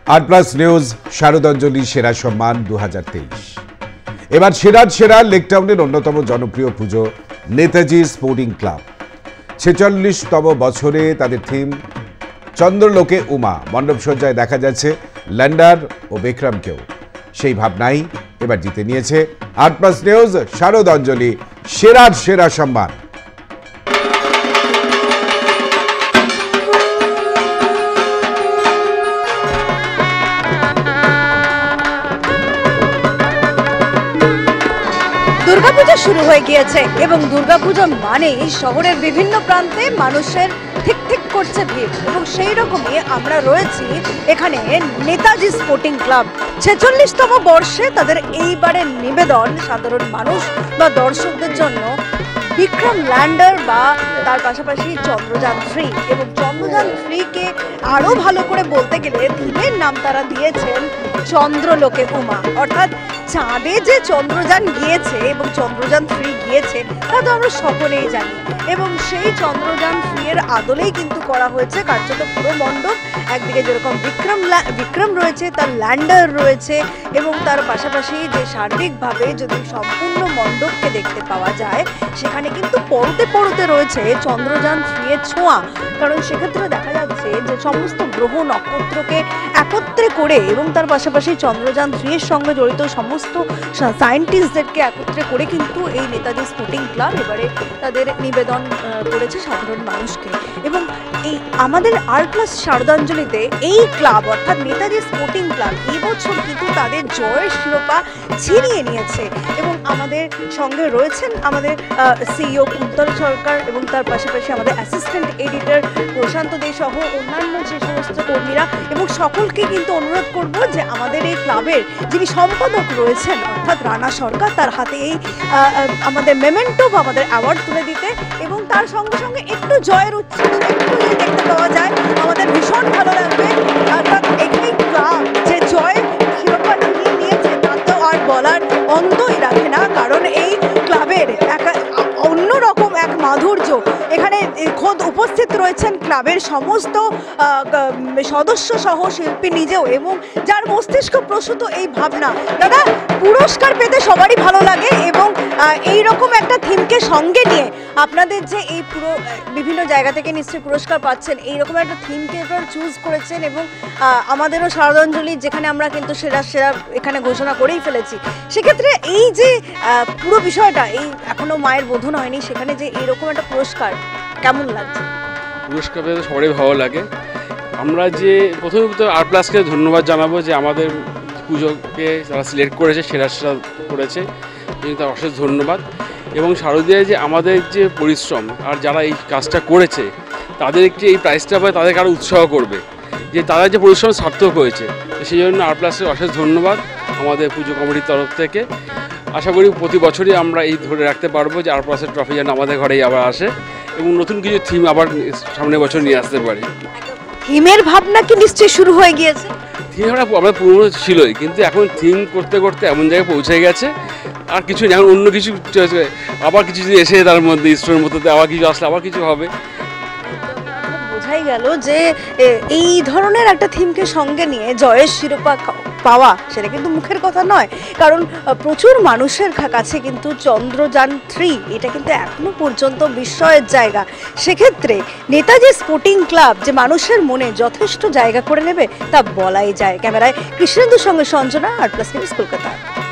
RPLUS news Sharadanjali সেরা সম্মান 2023। এবার সেরা লেকটাউনের অন্যতম জনপ্রিয় পুজো নেতাজি স্পোর্টিং ক্লাব। 46তম বছরে তাদের থিম চন্দ্রলোকে উমা। মণ্ডপসজ্জায় দেখা যাচ্ছে ল্যান্ডার ও বিক্রমকেও। সেই ভাবনাই এবার জিতে নিয়েছে RPLUS নিউজ শারদাঞ্জলি সেরা সম্মান। দুর্গা পূজা শুরু হয়ে গিয়েছে এবং দুর্গা পূজা মানেই শহরের বিভিন্ন প্রান্তে মানুষের ঠিক করছে ভিড়, এবং সেই রকমই আমরা রয়েছি এখানে নেতাজি স্পোর্টিং ক্লাব। 46তম বর্ষে তাদের এইবারের নিবেদন সাধারণ মানুষ বা দর্শকদের জন্য বিক্রম ল্যান্ডার বা তার পাশাপাশি চন্দ্রযান 3, এবং চন্দ্রযান 3কে আরও ভালো করে বলতে গেলে থিমের নাম তারা দিয়েছেন চন্দ্রলোকে উমা। অর্থাৎ চাঁদে যে চন্দ্রযান গিয়েছে এবং চন্দ্রযান 3 গিয়েছে তা তো আমরা সকলেই জানি, এবং সেই চন্দ্রযান 3 এর আদলেই কিন্তু করা হয়েছে কার্যত পুরো মণ্ডপ। একদিকে যেরকম বিক্রম রয়েছে, তার ল্যান্ডার রয়েছে, এবং তার পাশাপাশি যে সার্বিকভাবে যদি সম্পূর্ণ মণ্ডপকে দেখতে পাওয়া যায় সেখানে কিন্তু পরতে রয়েছে চন্দ্রযান 3 এর ছোঁয়া। কারণ সেক্ষেত্রে দেখা যাচ্ছে যে সমস্ত গ্রহ নক্ষত্রকে একত্রে করে এবং তার পাশাপাশি চন্দ্রযান 3 এর সঙ্গে জড়িত সমস্ত সায়েন্টিস্টদেরকে একত্রে করে কিন্তু এই নেতাজি স্পোর্টিং ক্লাব এবারে তাদের নিবেদন করেছে সাধারণ মানুষকে। এবং এই আমাদের RPLUS শারদাঞ্জলিতে এই ক্লাব অর্থাৎ নেতাজি স্পোর্টিং ক্লাব এই বছর কিন্তু তাদের জয়ের শিরোপা ছিনিয়ে নিয়েছে। এবং আমাদের সঙ্গে রয়েছেন আমাদের CEO কুন্তল সরকার এবং তার পাশাপাশি আমাদের অ্যাসিস্ট্যান্ট এডিটর প্রশান্ত দে সহ অন্যান্য যে সমস্ত কর্মীরা, এবং সকলকে কিন্তু অনুরোধ করব যে আমাদের এই ক্লাবের যিনি সম্পাদক রয়েছেন অর্থাৎ রানা সরকার, তার হাতে এই আমাদের মেমেন্টো বা আমাদের অ্যাওয়ার্ড তুলে দিতে, এবং তার সঙ্গে সঙ্গে একটু জয়ের উচ্ছ্বাস একটু যদি দেখতে পাওয়া যায় আমাদের ভীষণ ভালো লাগবে। অর্থাৎ একটি ক্লাব যে জয় শিরোপা নিয়েছে তা তো আর বলার অন্তই রাখে না, কারণ এই ক্লাবের অন্যরকম এক মাধুর্য। এখানে খোদ উপস্থিত রয়েছেন ক্লাবের সমস্ত সদস্য সহ শিল্পী নিজেও, এবং যার মস্তিষ্ক প্রসূত এই ভাবনা। দাদা, পুরস্কার পেতে সবারই ভালো লাগে, এবং এই রকম একটা থিমকে সঙ্গে নিয়ে আপনাদের যে এই পুরো বিভিন্ন জায়গা থেকে নিশ্চয়ই পুরস্কার পাচ্ছেন, এইরকম একটা থিমকে আপনারা চুজ করেছেন, এবং আমাদেরও শারদাঞ্জলি যেখানে আমরা কিন্তু সেরা এখানে ঘোষণা করেই ফেলেছি। সেক্ষেত্রে এই যে পুরো বিষয়টা এই এখনো মায়ের বোধন হয়নি, সেখানে যে এইরকম একটা পুরস্কার কেমন লাগছে? পুরস্কার পেতে সবারই ভালো লাগে। আমরা যে প্রথমত RPLUSকে ধন্যবাদ জানাবো যে আমাদের পুজোকে যারা সিলেক্ট করেছে সেরা করেছে, তার অশেষ ধন্যবাদ। এবং শারদীয়ায় যে আমাদের যে পরিশ্রম আর যারা এই কাজটা করেছে তাদেরকে এই প্রাইজটা পায়, তাদেরকে আরও উৎসাহ করবে যে তারা যে পরিশ্রম সার্থক হয়েছে। সেই জন্য RPLUSকে অশেষ ধন্যবাদ আমাদের পুজো কমিটির তরফ থেকে। আশা করি প্রতি বছরই আমরা এই ধরে রাখতে পারবো যে RPLUSের ট্রফি যেন আমাদের ঘরেই আবার আসে, এবং নতুন কিছু থিম আবার সামনের বছর নিয়ে আসতে পারি। থিমের ভাবনা কি নিশ্চয়ই শুরু হয়ে গিয়েছে? থিম আমরা পুরনো ছিলই, কিন্তু এখন থিম করতে এমন জায়গায় পৌঁছে গেছে আর কিছু এখন অন্য কিছু আবার কিছু যদি এসে তার মধ্যে স্টোরের মধ্যে আবার কিছু আসলে আবার কিছু হবে। বোঝাই গেল যে এই ধরনের একটা থিমকে সঙ্গে নিয়ে জয়ের শিরোপা পাওয়া সেটা কিন্তু মুখের কথা নয়, কারণ প্রচুর মানুষের কাছে কিন্তু চন্দ্রযান 3 এটা কিন্তু এখনো পর্যন্ত বিস্ময়ের জায়গা। সেক্ষেত্রে নেতাজি স্পোর্টিং ক্লাব যে মানুষের মনে যথেষ্ট জায়গা করে নেবে তা বলাই যায়। ক্যামেরায় কৃষ্ণেন্দুর সঙ্গে সঞ্জনা, RPLUS নিউজ, কলকাতা।